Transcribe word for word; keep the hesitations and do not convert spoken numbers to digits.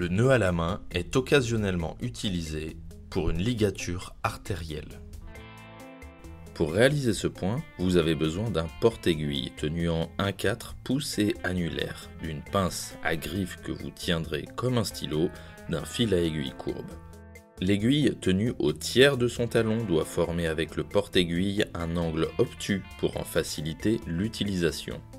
Le nœud à la main est occasionnellement utilisé pour une ligature artérielle. Pour réaliser ce point, vous avez besoin d'un porte-aiguille tenu en un quatre pouce et annulaire, d'une pince à griffe que vous tiendrez comme un stylo, d'un fil à aiguille courbe. L'aiguille tenue au tiers de son talon doit former avec le porte-aiguille un angle obtus pour en faciliter l'utilisation.